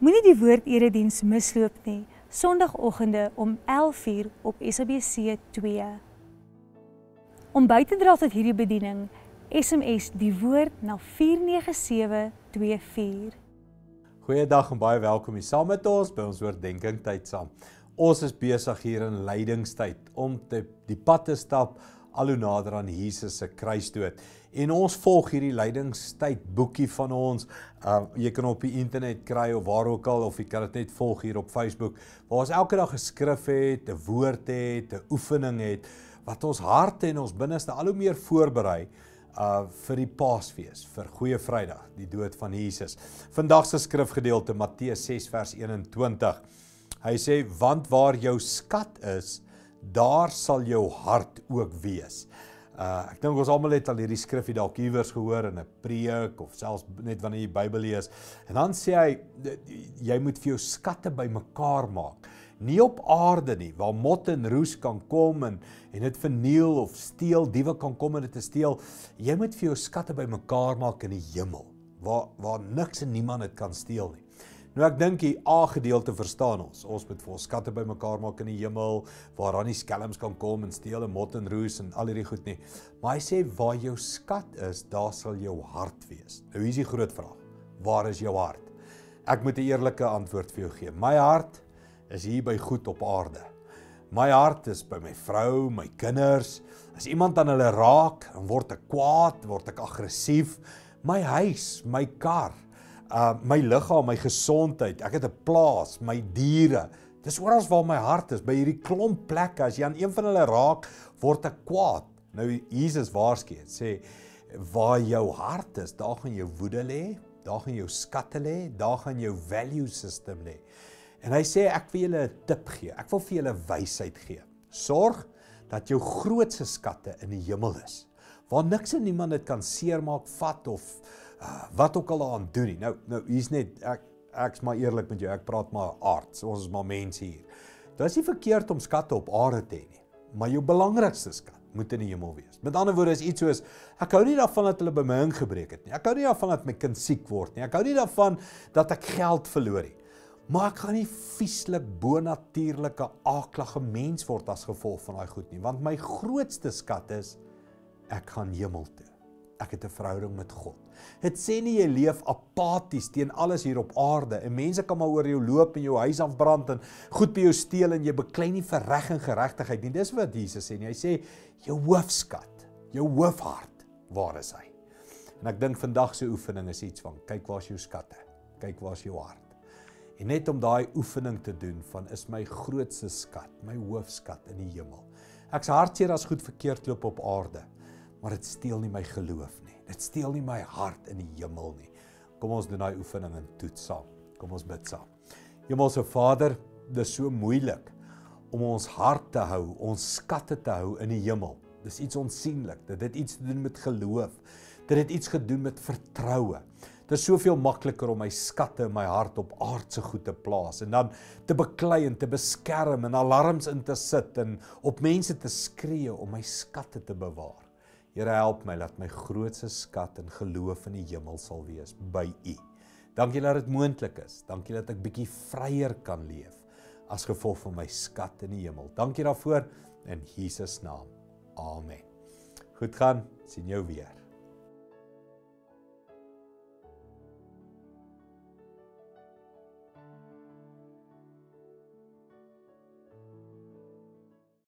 Moenie die woord-erediens misloop nie, Sondagoggende om 11:00 op SABC 2. Om by te dra tot hierdie bediening, SMS die woord na 49724. Goeiedag en baie welkom hier saam met ons by ons oordeenking tyd saam. Ons is besig hier in lydingstyd om die pad te stap al hoe nader aan Jesus se kruisdood. En ons volg hierdie lydingstyd boekie van ons. Jy kan op die internet kry of waar ook al, of jy kan dit net volg hier op Facebook, waar ons elke dag 'n skrif het, 'n woord het, 'n oefening het, wat ons harte en ons binneste al hoe meer voorberei vir die Paasfees, vir Goeie Vrydag, die dood van Jesus. Vandag se skrifgedeelte Matteus 6 vers 21. Hy sê, want waar jou skat is, daar sal jou hart ook wees. Ek dink ons almal het al hierdie skrifgie dalk iewers gehoor in 'n preek of selfs net wanneer jy Bybel lees. En dan sê hy, jy moet vir jou skatte bymekaar maak. Nie op aarde nie, waar mot en roes kan kom en dit verniel of steel, diewe kan kom en dit te steel. Jy moet vir jou skatte bymekaar maak in die hemel, waar niks en niemand dit kan steel nie. Nou ek dink die A-gedeelte verstaan ons. Ons moet vir ons skatte bymekaar maak in die hemel, waar dan nie skelms kan kom en steel en mot en roes en al hierdie goed nie. Maar hy sê, waar jou skat is, daar sal jou hart wees. Nou hier is die groot vraag. Waar is jou hart? Ek moet 'n eerlike antwoord vir jou gee. My hart is hier by goed op aarde. My hart is by my vrou, my kinders. As iemand aan hulle raak, dan word ek kwaad, word ek aggressief. My huis, my kar, my liggaam, my gesondheid, ek het 'n plaas, my diere. Dis oral waar my hart is, by hierdie klomp plekke. As jy aan een van hulle raak, word ek kwaad. Nou Jesus waarsku, sê, waar jou hart is, daar gaan jou woede lê, daar gaan jou skatte lê, daar gaan jou value system lê. En hy sê, ek wil julle 'n tip gee, ek wil vir julle wysheid gee. Sorg dat jou grootste skatte in die hemel is, waar niks en niemand dit kan seermaak, vat of wat ook al aan doen nie. Nou hier's net, ek's maar eerlik met jou, ek praat maar aards, ons is maar mense hier. Dit is nie verkeerd om skatte op aarde te hê nie, maar jou belangrikste skat moet in die hemel wees. Met ander woorde is iets soos, ek hou nie daarvan dat hulle by my ingebreek het nie, ek hou nie daarvan dat my kind siek word nie, ek hou nie daarvan dat ek geld verloor het. Maar ek gaan nie vieslik, bonatuurlike, aaklige mens word as gevolg van daai goed nie, want my grootste skat is, ek gaan hemel toe. Ek het 'n verhouding met God. Dit sê nie jy leef apaties teen alles hier op aarde en mense kan maar oor jou loop en jou huis afbrand en goed by jou steel en jy beklei nie vir reg en geregtigheid nie. Dis wat Jesus sê nie. Hy sê, jou hoofskat, jou hoofhart, waar is hy? En ek dink vandag se oefening is iets van, kyk waar is jou skatte, kyk waar is jou hart. En net om daai oefening te doen van, is my grootste skat, my hoofskat in die hemel. Ek's hartseer as goed verkeerd loop op aarde, maar dit steel nie my geloof nie. Dit steel nie my hart in die hemel nie. Kom ons doen daai oefening en toets saam. Kom ons bid saam. Hemelse Vader, dit is so moeilik om ons hart te hou, ons skatte te hou in die hemel. Dis iets onsienlik. Dit het iets te doen met geloof. Dit het iets gedoen met vertroue. Dit is soveel makliker om my skatte in my hart op aardse goed te plaas en dan te beklei en te beskerm en alarms in te sit en op mense te skree om my skatte te bewaar. Here, help my dat my grootste skat en geloof in die hemel sal wees by U. Dankie dat dit moontlik is. Dankie dat ek bietjie vryer kan leef as gevolg van my skat in die hemel. Dankie daarvoor in Jesus naam. Amen. Goed gaan, sien jou weer.